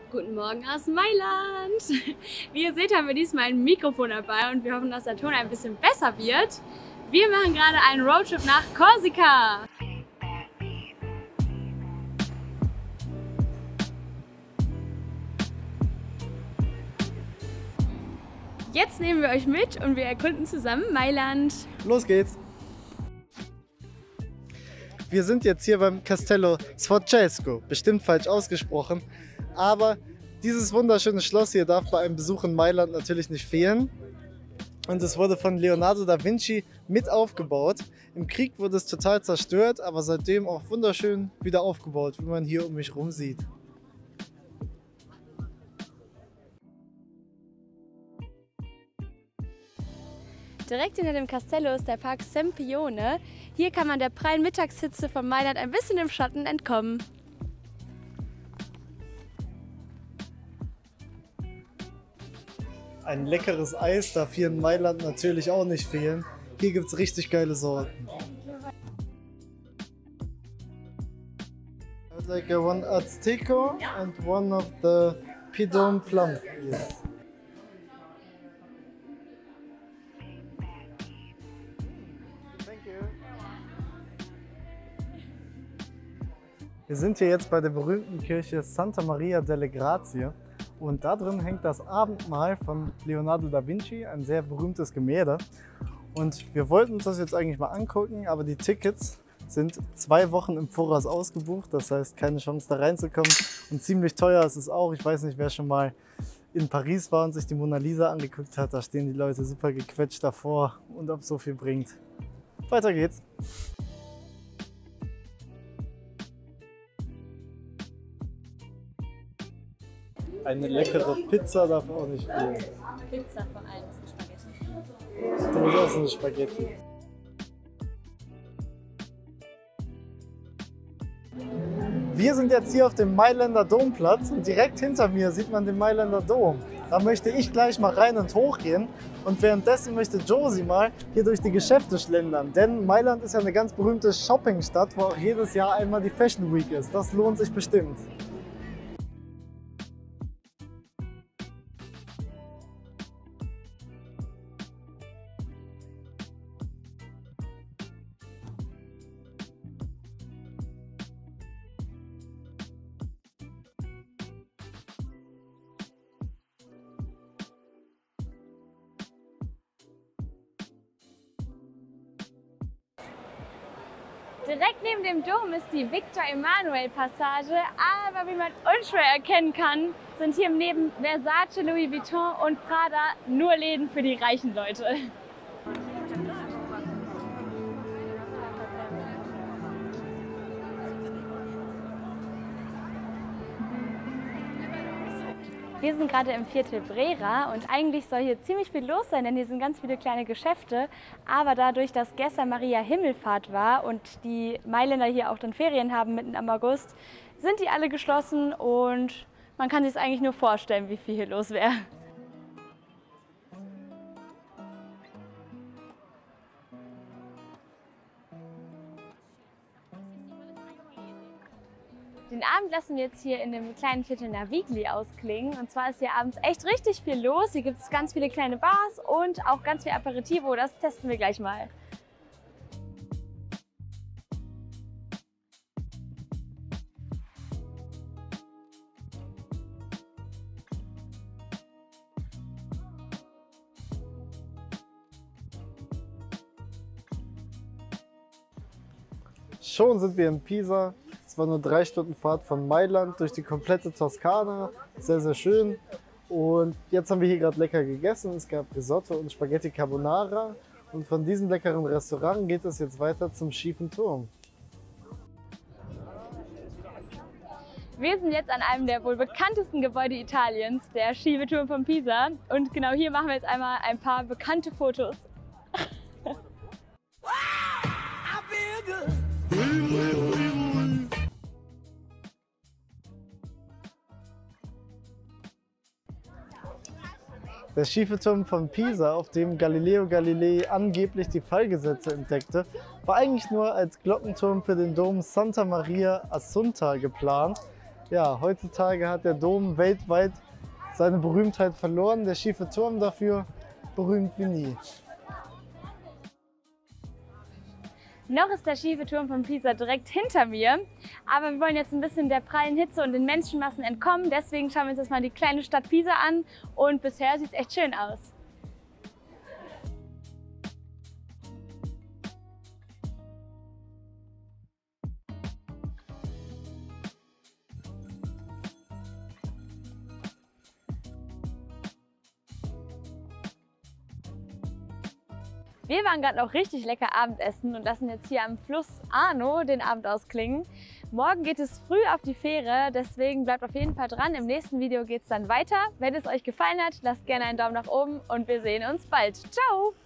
Guten Morgen aus Mailand! Wie ihr seht, haben wir diesmal ein Mikrofon dabei und wir hoffen, dass der Ton ein bisschen besser wird. Wir machen gerade einen Roadtrip nach Korsika. Jetzt nehmen wir euch mit und wir erkunden zusammen Mailand. Los geht's! Wir sind jetzt hier beim Castello Sforzesco, bestimmt falsch ausgesprochen, aber dieses wunderschöne Schloss hier darf bei einem Besuch in Mailand natürlich nicht fehlen. Und es wurde von Leonardo da Vinci mit aufgebaut. Im Krieg wurde es total zerstört, aber seitdem auch wunderschön wieder aufgebaut, wie man hier um mich herum sieht. Direkt hinter dem Castello ist der Park Sempione. Hier kann man der prallen Mittagshitze von Mailand ein bisschen im Schatten entkommen. Ein leckeres Eis darf hier in Mailand natürlich auch nicht fehlen. Hier gibt es richtig geile Sorten. I'd like one Azteco and one of the Pidon Plum. Yes. Wir sind hier jetzt bei der berühmten Kirche Santa Maria delle Grazie und da drin hängt das Abendmahl von Leonardo da Vinci, ein sehr berühmtes Gemälde. Und wir wollten uns das jetzt eigentlich mal angucken, aber die Tickets sind 2 Wochen im Voraus ausgebucht, das heißt keine Chance da reinzukommen und ziemlich teuer ist es auch. Ich weiß nicht, wer schon mal in Paris war und sich die Mona Lisa angeguckt hat, da stehen die Leute super gequetscht davor und ob es so viel bringt. Weiter geht's! Eine leckere Pizza darf auch nicht fehlen. Pizza vor allem ist ein Spaghetti. Durchaus eine Spaghetti. Wir sind jetzt hier auf dem Mailänder Domplatz und direkt hinter mir sieht man den Mailänder Dom. Da möchte ich gleich mal rein und hochgehen und währenddessen möchte Josie mal hier durch die Geschäfte schlendern. Denn Mailand ist ja eine ganz berühmte Shoppingstadt, wo auch jedes Jahr einmal die Fashion Week ist. Das lohnt sich bestimmt. Direkt neben dem Dom ist die Victor-Emanuel-Passage, aber wie man unschwer erkennen kann, sind hier neben Versace, Louis Vuitton und Prada nur Läden für die reichen Leute. Wir sind gerade im Viertel Brera und eigentlich soll hier ziemlich viel los sein, denn hier sind ganz viele kleine Geschäfte. Aber dadurch, dass gestern Maria Himmelfahrt war und die Mailänder hier auch dann Ferien haben mitten am August, sind die alle geschlossen und man kann sich es eigentlich nur vorstellen, wie viel hier los wäre. Den Abend lassen wir jetzt hier in dem kleinen Viertel Navigli ausklingen. Und zwar ist hier abends echt richtig viel los. Hier gibt es ganz viele kleine Bars und auch ganz viel Aperitivo. Das testen wir gleich mal. Schon sind wir in Pisa. Es war nur 3 Stunden Fahrt von Mailand durch die komplette Toskana. Sehr, sehr schön. Und jetzt haben wir hier gerade lecker gegessen. Es gab Risotto und Spaghetti Carbonara. Und von diesem leckeren Restaurant geht es jetzt weiter zum Schiefen Turm. Wir sind jetzt an einem der wohl bekanntesten Gebäude Italiens, der Schiefe Turm von Pisa. Und genau hier machen wir jetzt einmal ein paar bekannte Fotos. Der schiefe Turm von Pisa, auf dem Galileo Galilei angeblich die Fallgesetze entdeckte, war eigentlich nur als Glockenturm für den Dom Santa Maria Assunta geplant. Ja, heutzutage hat der Dom weltweit seine Berühmtheit verloren, der schiefe Turm dafür berühmt wie nie. Noch ist der schiefe Turm von Pisa direkt hinter mir, aber wir wollen jetzt ein bisschen der prallen Hitze und den Menschenmassen entkommen. Deswegen schauen wir uns jetzt mal die kleine Stadt Pisa an und bisher sieht es echt schön aus. Wir waren gerade noch richtig lecker Abendessen und lassen jetzt hier am Fluss Arno den Abend ausklingen. Morgen geht es früh auf die Fähre, deswegen bleibt auf jeden Fall dran. Im nächsten Video geht es dann weiter. Wenn es euch gefallen hat, lasst gerne einen Daumen nach oben und wir sehen uns bald. Ciao!